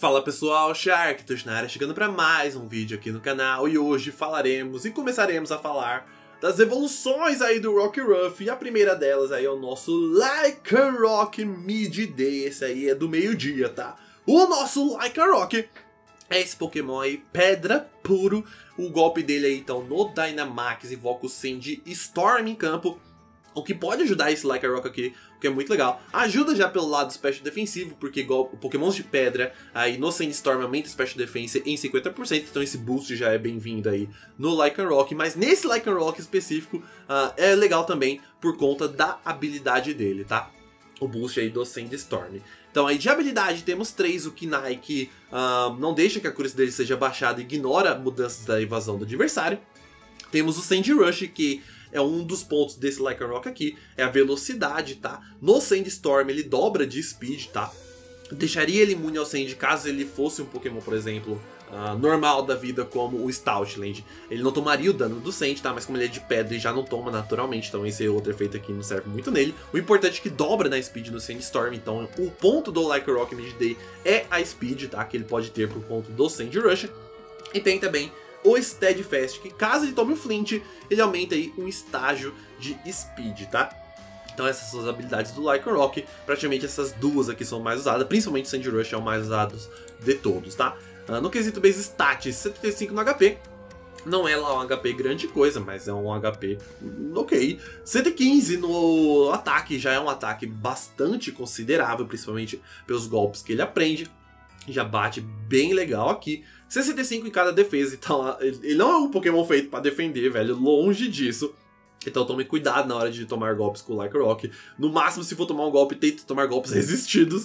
Fala pessoal, Shark na área, chegando para mais um vídeo aqui no canal, e hoje falaremos e começaremos a falar das evoluções aí do Rockruff, e a primeira delas aí é o nosso Lycanroc Mid-Day, esse aí é do meio-dia, tá? O nosso Lycanroc é esse Pokémon aí, Pedra Puro, o golpe dele aí então no Dynamax invoca o Sandstorm em campo, o que pode ajudar esse Lycanroc aqui, o que é muito legal. Ajuda já pelo lado special defensivo, porque Pokémons de pedra aí no Sandstorm aumenta o special defense em 50%, então esse boost já é bem-vindo aí no Lycanroc. Mas nesse Lycanroc específico é legal também por conta da habilidade dele, tá? O boost aí do Sandstorm. Então aí de habilidade temos 3, o Kinai que não deixa que a accuracy dele seja baixada e ignora mudanças da evasão do adversário. Temos o Sandrush, que é um dos pontos desse Lycanroc aqui, é a velocidade, tá? No Sandstorm ele dobra de speed, tá? Deixaria ele imune ao Sand caso ele fosse um Pokémon, por exemplo, normal da vida, como o Stoutland. Ele não tomaria o dano do Sand, tá? Mas como ele é de pedra, ele já não toma naturalmente, então esse outro efeito aqui não serve muito nele. O importante é que dobra na speed no Sandstorm, então o ponto do Lycanroc Mid-Day é a speed, tá? Que ele pode ter por conta do Sandrush. E tem também o Steadfast, que caso ele tome o Flint, ele aumenta aí um estágio de Speed, tá? Então essas são as habilidades do Lycanroc, praticamente essas duas aqui são mais usadas, principalmente o Sandrush é o mais usado de todos, tá? No quesito base stats, 75 no HP, não é lá um HP grande coisa, mas é um HP ok. 115 no ataque, já é um ataque bastante considerável, principalmente pelos golpes que ele aprende. Já bate bem legal aqui. 65 em cada defesa, então ele não é um Pokémon feito pra defender, velho, longe disso. Então tome cuidado na hora de tomar golpes com o Lycanroc. No máximo, se for tomar um golpe, tente tomar golpes resistidos.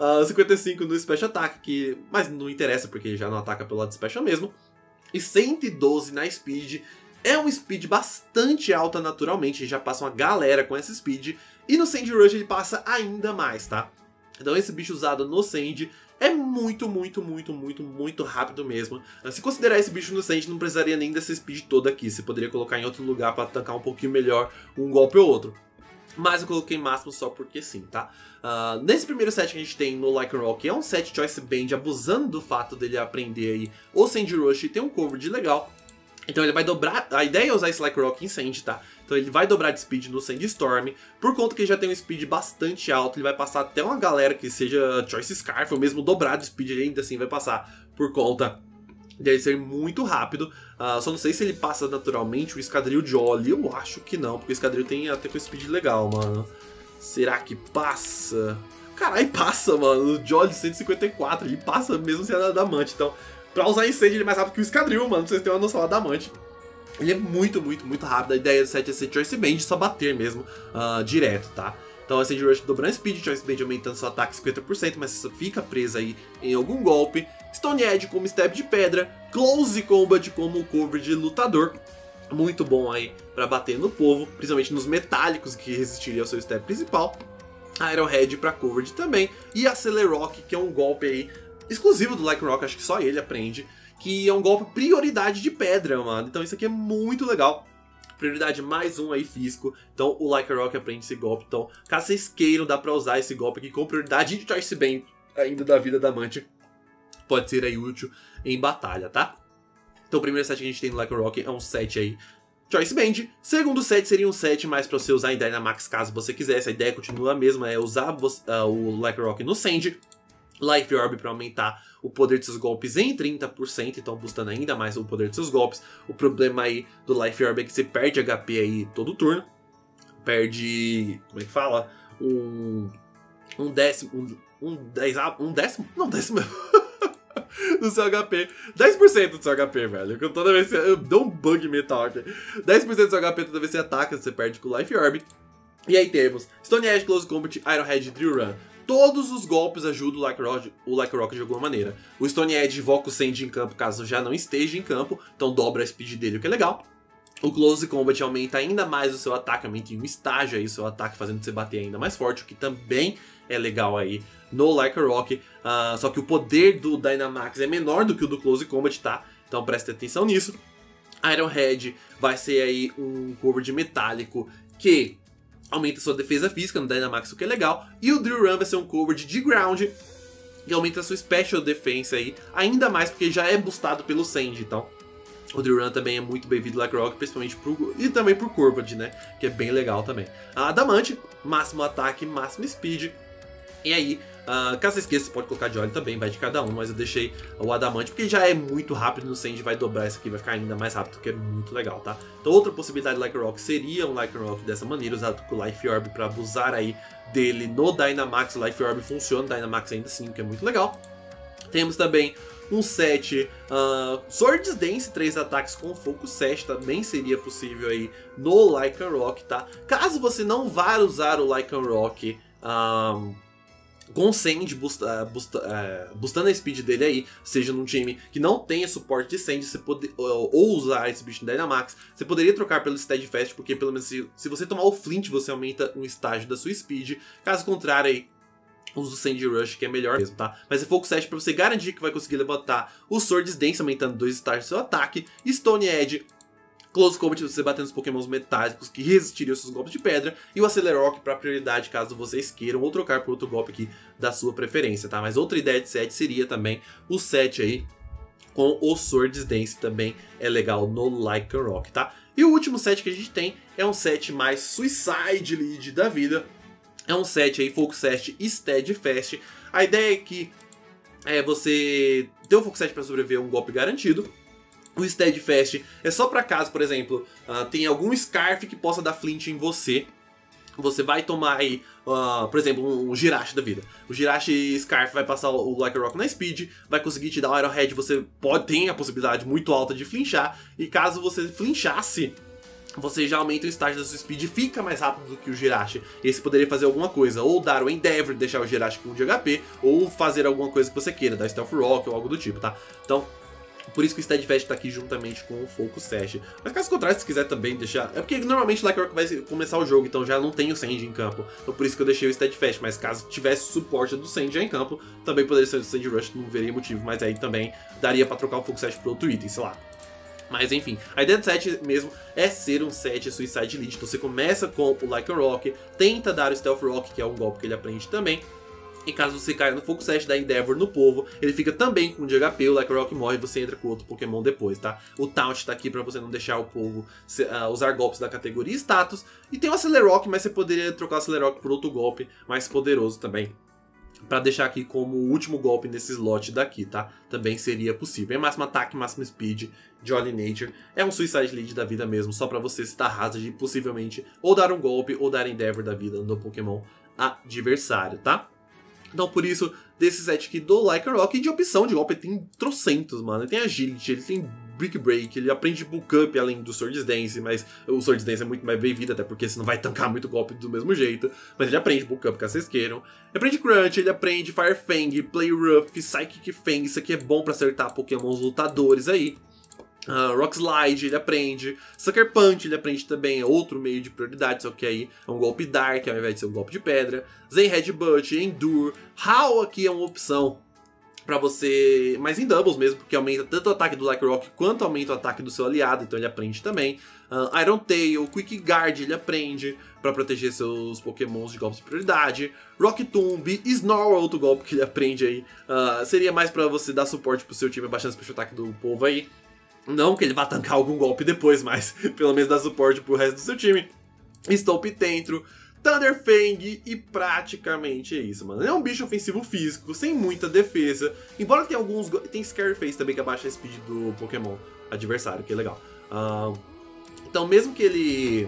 55 no Special Attack, mas não interessa porque já não ataca pelo lado Special mesmo. E 112 na Speed, é um Speed bastante alta naturalmente, já passa uma galera com essa Speed. E no Sandrush ele passa ainda mais, tá? Então esse bicho usado no Sand é muito rápido mesmo. Se considerar esse bicho no Sand, não precisaria nem dessa speed toda aqui. Você poderia colocar em outro lugar para tancar um pouquinho melhor um golpe ou outro. Mas eu coloquei máximo só porque sim, tá? Nesse primeiro set que a gente tem no Lycanroc, é um set Choice Band, abusando do fato dele aprender aí o Sandrush e ter um coverage legal. Então ele vai dobrar, a ideia é usar esse Lycanroc em Sand, tá? Então ele vai dobrar de speed no Sandstorm, por conta que ele já tem um speed bastante alto, ele vai passar até uma galera que seja Choice Scarf, ou mesmo dobrar de speed, ele ainda assim vai passar, por conta dele ser muito rápido. Só não sei se ele passa naturalmente o Escadril Jolly, eu acho que não, porque o Escadril tem até com speed legal, mano. Será que passa? Caralho, passa, mano, o Jolly 154, ele passa mesmo sem a Adamante, então... Pra usar incêndio ele é mais rápido que o Escadril, mano, pra vocês terem uma noção, Adamante. Ele é muito rápido, a ideia do set é ser Choice Band, só bater mesmo, direto, tá? Então é Sandrush dobrando Speed, Choice Band aumentando seu ataque 50%, mas você fica presa aí em algum golpe. Stone Edge como Step de pedra, Close Combat como cover de lutador. Muito bom aí pra bater no povo, principalmente nos metálicos que resistiria ao seu step principal. Iron Head pra coverage também, e Accelerock, que é um golpe aí exclusivo do Lycanroc, acho que só ele aprende, que é um golpe prioridade de pedra, mano. Então isso aqui é muito legal. Prioridade mais um aí físico. Então o Lycanroc aprende esse golpe. Então, caso vocês queiram, dá pra usar esse golpe aqui com prioridade de Choice Band ainda da vida da Adamante. Pode ser aí útil em batalha, tá? Então o primeiro set que a gente tem no Lycanroc é um set aí Choice Band. Segundo set seria um set mais pra você usar em Dynamax caso você quisesse. A ideia continua a mesma, é usar o Lycanroc no Sand. Life Orb para aumentar o poder de seus golpes em 30%, então boostando ainda mais o poder de seus golpes. O problema aí do Life Orb é que você perde HP aí todo turno. Perde, como é que fala? Um décimo do seu HP. 10% do seu HP, velho. Toda vez que eu dou um bug mental aqui. 10% do seu HP toda vez que você ataca, você perde com o Life Orb. E aí temos Stone Edge, Close Combat, Iron Head, Drill Run. Todos os golpes ajudam o Lycanroc de alguma maneira. O Stone Edge invoca o Sand em campo caso já não esteja em campo, então dobra a speed dele, o que é legal. O Close Combat aumenta ainda mais o seu ataque, aumenta em um estágio aí o seu ataque, fazendo você bater ainda mais forte, o que também é legal aí no Lycanroc. Só que o poder do Dynamax é menor do que o do Close Combat, tá? Então preste atenção nisso. Iron Head vai ser aí um cover de metálico que aumenta sua defesa física no Dynamax, o que é legal. E o Drill Run vai ser um cover de ground e aumenta a sua Special Defense aí, ainda mais porque já é boostado pelo Sandy, então o Drill Run também é muito bem-vindo Like Rock, principalmente e também por Corvoid, né, que é bem legal também. A Adamante, máximo ataque, máximo speed, e aí, caso você esqueça, você pode colocar de óleo também, vai de cada um, mas eu deixei o Adamante porque já é muito rápido no Sandy, vai dobrar isso aqui, vai ficar ainda mais rápido, que é muito legal, tá? Então outra possibilidade de Like Rock seria um Like Rock dessa maneira, usado com o Life Orb para abusar aí dele no Dynamax. O Life Orb funciona, o Dynamax ainda assim, que é muito legal. Temos também um set Swords Dance, 3 ataques com Focus Sash, também seria possível aí no Lycanroc, tá? Caso você não vá usar o Lycanroc com Sandy, boostando a speed dele aí, seja num time que não tenha suporte de Sandy, ou usar esse bicho no Dynamax, você poderia trocar pelo Steadfast, porque pelo menos se você tomar o Flint, você aumenta um estágio da sua speed. Caso contrário aí, usa o Sandy Rush, que é melhor mesmo, tá? Mas é Focus Sash pra você garantir que vai conseguir levantar o Swords Dance, aumentando 2 estágios do seu ataque, Stone Edge, Close Combat, você batendo nos pokémons metálicos que resistiriam seus golpes de pedra, e o Acelerrock para prioridade caso vocês queiram, ou trocar por outro golpe aqui da sua preferência, tá? Mas outra ideia de set seria também o set aí com o Swords Dance, também é legal no Lycanroc, tá? E o último set que a gente tem é um set mais Suicide Lead da vida, é um set aí Focus Sash e Steadfast. A ideia é que você ter o Focus Sash para sobreviver um golpe garantido. O Steadfast é só pra caso, por exemplo, tem algum Scarf que possa dar Flint em você. Você vai tomar aí, por exemplo, um Jirachi da vida. O Jirachi Scarf vai passar o Lycanroc na speed, vai conseguir te dar um Arrowhead, você tem a possibilidade muito alta de flinchar. E caso você flinchasse, você já aumenta o estágio da sua speed e fica mais rápido do que o Jirachi. E aí você poderia fazer alguma coisa, ou dar o Endeavor, deixar o Jirachi com 1 de HP, ou fazer alguma coisa que você queira, dar Stealth Rock ou algo do tipo, tá? Então, por isso que o Steadfast tá aqui juntamente com o Focus Sash. Mas caso contrário, se quiser também deixar... É porque normalmente o Lycanroc vai começar o jogo, então já não tem o Sandy em campo. Então por isso que eu deixei o Steadfast. Mas caso tivesse o suporte do Sandy já em campo, também poderia ser o Sandy Rush, não veria motivo. Mas aí também daria pra trocar o Focus Sash por outro item, sei lá. Mas enfim, a ideia do set mesmo é ser um set Suicide Lead. Então você começa com o Lycanroc, tenta dar o Stealth Rock, que é um golpe que ele aprende também. E caso você caia no Focus Sash da Endeavor no povo, ele fica também com 1 de HP, o Lycanroc morre e você entra com outro Pokémon depois, tá? O Taunt tá aqui pra você não deixar o povo usar golpes da categoria status. E tem o Acelerrock, mas você poderia trocar o Acelerrock por outro golpe mais poderoso também, pra deixar aqui como o último golpe nesse slot daqui, tá? Também seria possível. É máximo ataque, máximo speed, Jolly Nature. É um Suicide Lead da vida mesmo, só pra você estar Hazard e possivelmente ou dar um golpe ou dar Endeavor da vida no Pokémon adversário, tá? Então por isso, desse set aqui do Lycanroc, e de opção de golpe, ele tem trocentos, mano. Ele tem Agility, ele tem Brick Break, ele aprende Bulk Up além do Swords Dance, mas o Swords Dance é muito mais bem-vindo, até porque você não vai tancar muito golpe do mesmo jeito. Mas ele aprende Bulk Up, caso vocês queiram. Ele aprende Crunch, ele aprende Fire Fang, Play Rough, Psychic Fang, isso aqui é bom pra acertar Pokémons lutadores aí. Rock Slide ele aprende, Sucker Punch ele aprende também, é outro meio de prioridade, só que aí é um golpe Dark ao invés de ser um golpe de pedra. Zen Headbutt, Endure, Howl aqui é uma opção pra você, mas em doubles mesmo, porque aumenta tanto o ataque do Lycanroc quanto aumenta o ataque do seu aliado, então ele aprende também. Iron Tail, Quick Guard ele aprende pra proteger seus pokémons de golpes de prioridade. Rock Tomb, Snarl é outro golpe que ele aprende aí, seria mais pra você dar suporte pro seu time, abaixando o special ataque do povo aí. Não que ele vá tancar algum golpe depois, mas pelo menos dar suporte pro resto do seu time. Stomp Tentro, Thunder Fang e praticamente é isso, mano. É um bicho ofensivo físico, sem muita defesa. Embora tenha alguns... Tem Scary Face também que abaixa a speed do Pokémon adversário, que é legal. Então mesmo que ele...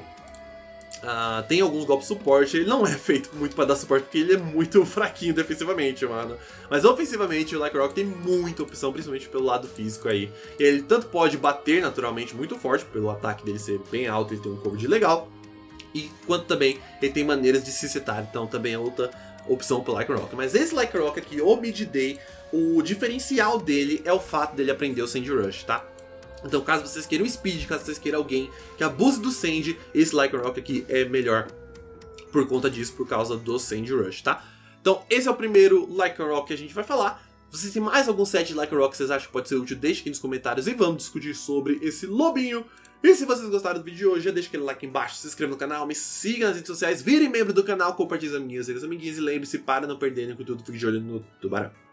tem alguns golpes de suporte, ele não é feito muito pra dar suporte, porque ele é muito fraquinho defensivamente, mano. Mas ofensivamente o Lycanroc tem muita opção, principalmente pelo lado físico aí. Ele tanto pode bater naturalmente muito forte, pelo ataque dele ser bem alto, ele tem um cover legal, e quanto também ele tem maneiras de se setar, então também é outra opção pro Lycanroc. Mas esse Lycanroc aqui, o Mid-Day, o diferencial dele é o fato dele aprender o Sandy Rush, tá? Então caso vocês queiram Speed, caso vocês queiram alguém que abuse do Sandy, esse Lycanroc aqui é melhor por conta disso, por causa do Sandy Rush, tá? Então esse é o primeiro Lycanroc que a gente vai falar. Se vocês têm mais algum set de Lycanroc que vocês acham que pode ser útil, deixe aqui nos comentários e vamos discutir sobre esse lobinho. E se vocês gostaram do vídeo de hoje, já deixa aquele like embaixo, se inscreva no canal, me siga nas redes sociais, vire membro do canal, compartilhe as minhas amiguinhas e lembre-se para não perderem conteúdo, fique de olho no tubarão.